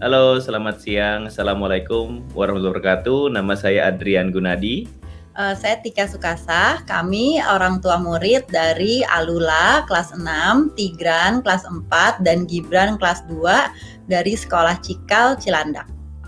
Halo, selamat siang. Assalamualaikum warahmatullahi wabarakatuh. Nama saya Adrian Gunadi. Saya Tika Sukasa, kami orang tua murid dari Alula kelas 6, Tigran kelas 4, dan Gibran kelas 2 dari Sekolah Cikal Cilandak.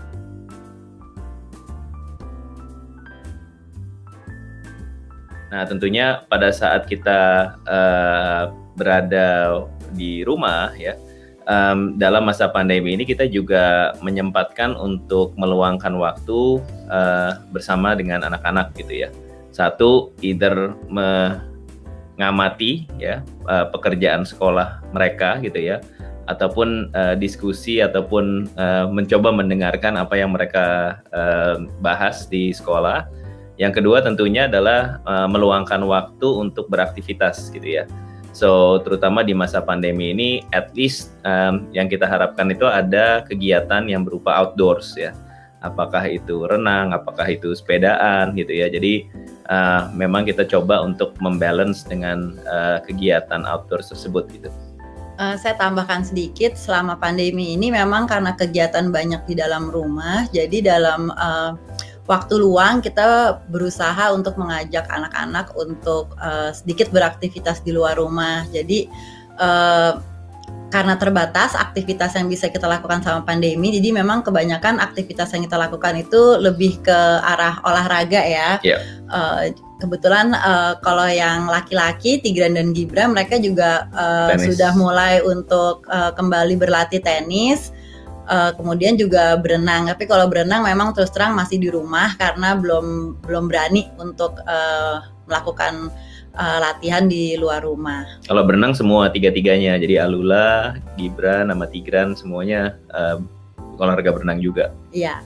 Nah, tentunya pada saat kita berada di rumah ya, dalam masa pandemi ini kita juga menyempatkan untuk meluangkan waktu bersama dengan anak-anak gitu ya. Satu, either mengamati ya pekerjaan sekolah mereka gitu ya, ataupun diskusi ataupun mencoba mendengarkan apa yang mereka bahas di sekolah. Yang kedua tentunya adalah meluangkan waktu untuk beraktivitas gitu ya. So, terutama di masa pandemi ini, at least yang kita harapkan itu ada kegiatan yang berupa outdoors ya. Apakah itu renang, apakah itu sepedaan gitu ya. Jadi memang kita coba untuk membalance dengan kegiatan outdoors tersebut gitu. Saya tambahkan sedikit, selama pandemi ini memang karena kegiatan banyak di dalam rumah, jadi dalam waktu luang kita berusaha untuk mengajak anak-anak untuk sedikit beraktivitas di luar rumah. Jadi karena terbatas aktivitas yang bisa kita lakukan sama pandemi, jadi memang kebanyakan aktivitas yang kita lakukan itu lebih ke arah olahraga ya. Yeah. Kebetulan kalau yang laki-laki, Tigran dan Gibran, mereka juga sudah mulai untuk kembali berlatih tenis. Kemudian juga berenang, tapi kalau berenang memang terus terang masih di rumah karena belum berani untuk melakukan latihan di luar rumah. Kalau berenang semua tiga-tiganya, jadi Alula, Gibran, sama Tigran semuanya olahraga berenang juga. Iya.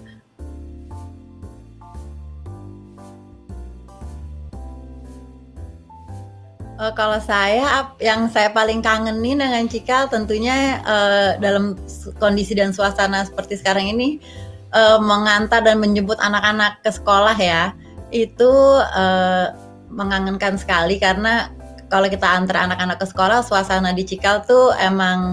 Kalau saya, yang saya paling kangenin dengan Cikal tentunya dalam kondisi dan suasana seperti sekarang ini, mengantar dan menjemput anak-anak ke sekolah ya, itu mengangenkan sekali karena kalau kita antar anak-anak ke sekolah, suasana di Cikal tuh emang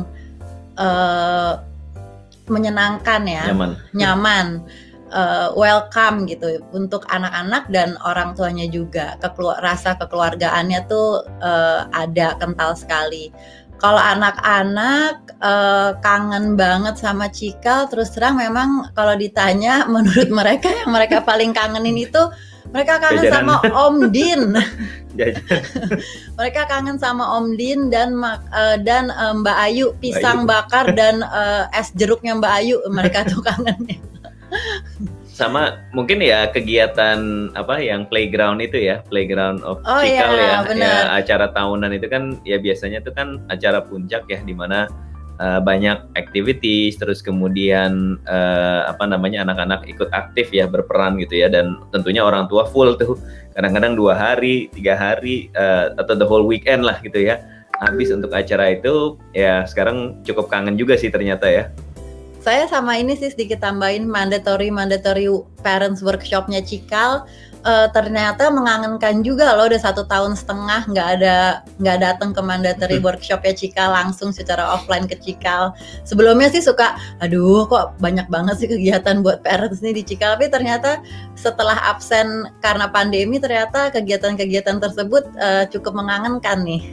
menyenangkan ya, nyaman. Welcome gitu untuk anak-anak dan orang tuanya juga. Rasa kekeluargaannya tuh ada kental sekali. Kalau anak-anak kangen banget sama Cikal, terus terang memang kalau ditanya menurut mereka yang mereka paling kangenin itu mereka kangen sama Om Din. Mereka kangen sama Om Din dan Mbak Ayu, pisang bakar dan es jeruknya Mbak Ayu, mereka tuh kangennya. Sama mungkin ya kegiatan apa yang playground itu ya, playground of Cikal ya, acara tahunan itu kan ya biasanya itu kan acara puncak ya, di mana banyak activities, terus kemudian anak-anak ikut aktif ya, berperan gitu ya, dan tentunya orang tua full tuh, kadang-kadang 2 hari, 3 hari atau the whole weekend lah gitu ya, habis untuk acara itu ya. Sekarang cukup kangen juga sih ternyata ya. Saya sama ini sih sedikit tambahin mandatory parents workshopnya Cikal, ternyata mengangenkan juga loh. Udah 1,5 tahun nggak datang ke mandatory workshopnya Cikal langsung secara offline ke Cikal. Sebelumnya sih suka, aduh kok banyak banget sih kegiatan buat parents nih di Cikal, tapi ternyata setelah absen karena pandemi, ternyata kegiatan-kegiatan tersebut cukup mengangenkan nih.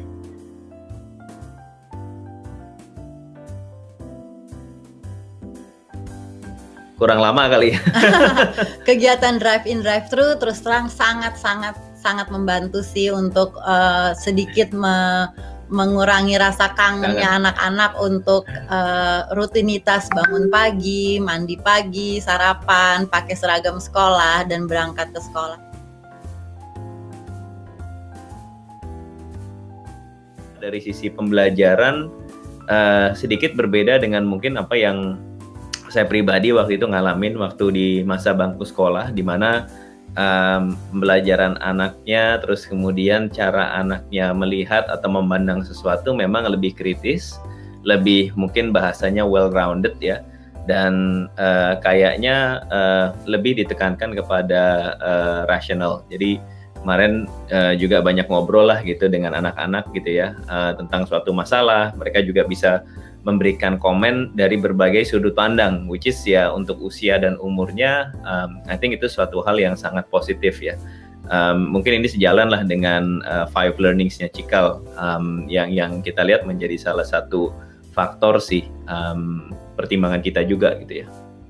Kurang lama kali ya. Kegiatan drive-in drive-thru terus terang sangat membantu sih untuk sedikit mengurangi rasa kangennya anak-anak untuk rutinitas bangun pagi, mandi pagi, sarapan, pakai seragam sekolah dan berangkat ke sekolah. Dari sisi pembelajaran sedikit berbeda dengan mungkin apa yang saya pribadi waktu itu ngalamin waktu di masa bangku sekolah, di mana pembelajaran anaknya, terus kemudian cara anaknya melihat atau memandang sesuatu memang lebih kritis, lebih mungkin bahasanya well-rounded ya, dan kayaknya lebih ditekankan kepada rasional. Jadi kemarin juga banyak ngobrol lah gitu dengan anak-anak gitu ya, tentang suatu masalah. Mereka juga bisa memberikan komen dari berbagai sudut pandang, which is ya untuk usia dan umurnya, I think itu suatu hal yang sangat positif ya. Mungkin ini sejalan lah dengan 5 learnings-nya Cikal, yang kita lihat menjadi salah satu faktor sih pertimbangan kita juga gitu ya.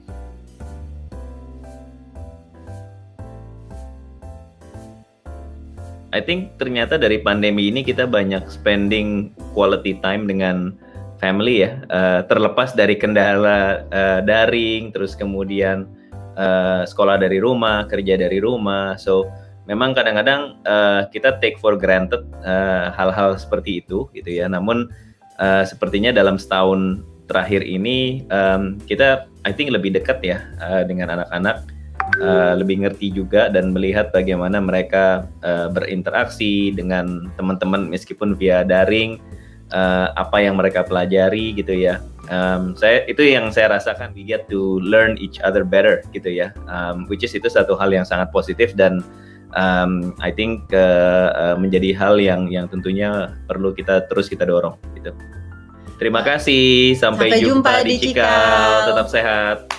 I think ternyata dari pandemi ini kita banyak spending quality time dengan family ya, terlepas dari kendala daring, terus kemudian sekolah dari rumah, kerja dari rumah. So memang kadang-kadang kita take for granted hal-hal seperti itu gitu ya. Namun sepertinya dalam setahun terakhir ini kita I think lebih dekat ya dengan anak-anak. Lebih ngerti juga dan melihat bagaimana mereka berinteraksi dengan teman-teman meskipun via daring, apa yang mereka pelajari gitu ya. Itu yang saya rasakan, we get to learn each other better gitu ya, which is itu satu hal yang sangat positif dan I think menjadi hal yang tentunya perlu kita terus dorong gitu. Terima kasih, sampai jumpa di Cikal, tetap sehat.